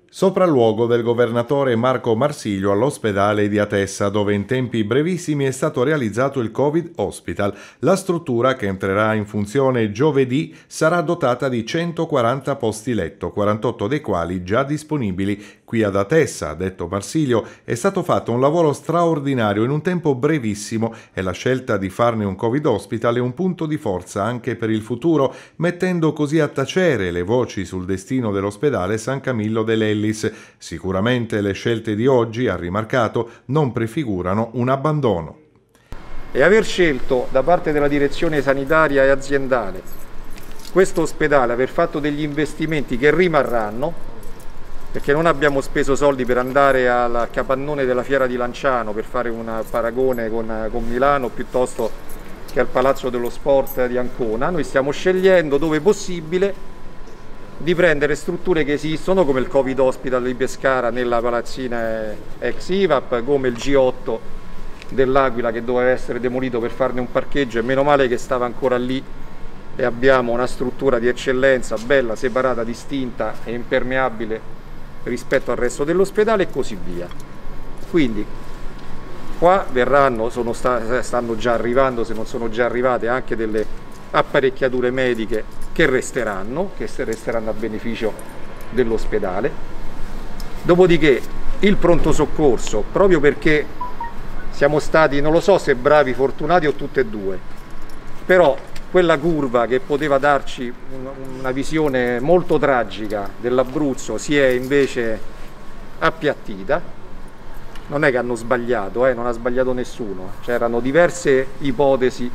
Sopralluogo del governatore Marco Marsiglio all'ospedale di Atessa, dove in tempi brevissimi è stato realizzato il Covid Hospital. La struttura, che entrerà in funzione giovedì, sarà dotata di 140 posti letto, 48 dei quali già disponibili. Qui ad Atessa, ha detto Marsiglio, è stato fatto un lavoro straordinario in un tempo brevissimo e la scelta di farne un Covid Hospital è un punto di forza anche per il futuro, mettendo così a tacere le voci sul destino dell'ospedale San Camillo de Lellis. Sicuramente le scelte di oggi, ha rimarcato, non prefigurano un abbandono. E aver scelto da parte della direzione sanitaria e aziendale questo ospedale, aver fatto degli investimenti che rimarranno, perché non abbiamo speso soldi per andare al capannone della Fiera di Lanciano per fare un paragone con Milano piuttosto che al Palazzo dello Sport di Ancona. Noi stiamo scegliendo dove possibile di prendere strutture che esistono come il Covid Hospital di Pescara nella palazzina ex IVAP, come il G8 dell'Aquila che doveva essere demolito per farne un parcheggio e meno male che stava ancora lì e abbiamo una struttura di eccellenza bella, separata, distinta e impermeabile rispetto al resto dell'ospedale e così via. Quindi qua verranno, stanno già arrivando, se non sono già arrivate, anche delle apparecchiature mediche che resteranno a beneficio dell'ospedale. Dopodiché il pronto soccorso, proprio perché siamo stati, non lo so se bravi, fortunati o tutte e due, però quella curva che poteva darci una visione molto tragica dell'Abruzzo si è invece appiattita. Non è che hanno sbagliato, non ha sbagliato nessuno, c'erano diverse ipotesi,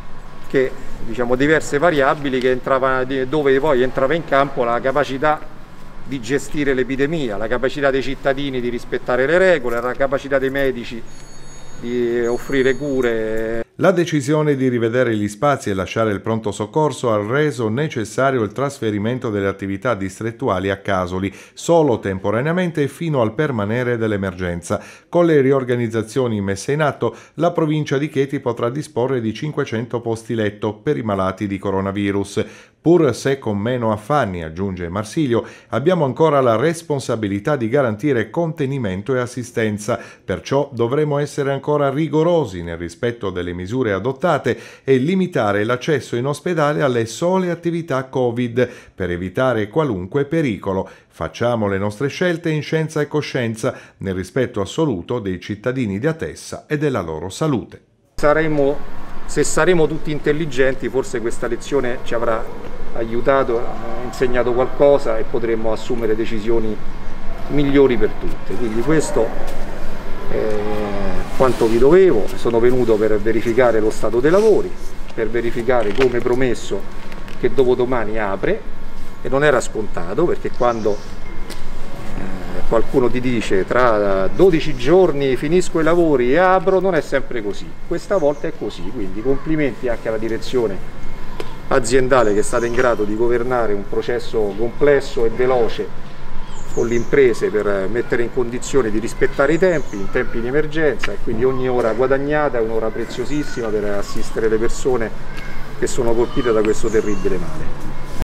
diverse variabili dove poi entrava in campo la capacità di gestire l'epidemia, la capacità dei cittadini di rispettare le regole, la capacità dei medici di offrire cure. La decisione di rivedere gli spazi e lasciare il pronto soccorso ha reso necessario il trasferimento delle attività distrettuali a Casoli, solo temporaneamente e fino al permanere dell'emergenza. Con le riorganizzazioni messe in atto, la provincia di Chieti potrà disporre di 500 posti letto per i malati di coronavirus. Pur se con meno affanni, aggiunge Marsiglio, abbiamo ancora la responsabilità di garantire contenimento e assistenza, perciò dovremo essere ancora rigorosi nel rispetto delle misure adottate e limitare l'accesso in ospedale alle sole attività Covid per evitare qualunque pericolo. Facciamo le nostre scelte in scienza e coscienza, nel rispetto assoluto dei cittadini di Atessa e della loro salute. Se saremo tutti intelligenti, forse questa lezione ci avrà aiutato, insegnato qualcosa e potremmo assumere decisioni migliori per tutte. Quindi questo è quanto vi dovevo. Sono venuto per verificare lo stato dei lavori, per verificare, come promesso, che dopodomani apre, e non era scontato, perché quando qualcuno ti dice tra 12 giorni finisco i lavori e apro, non è sempre così. Questa volta è così, quindi complimenti anche alla direzione aziendale che è stata in grado di governare un processo complesso e veloce con le imprese per mettere in condizione di rispettare i tempi in tempi di emergenza, e quindi ogni ora guadagnata è un'ora preziosissima per assistere le persone che sono colpite da questo terribile male.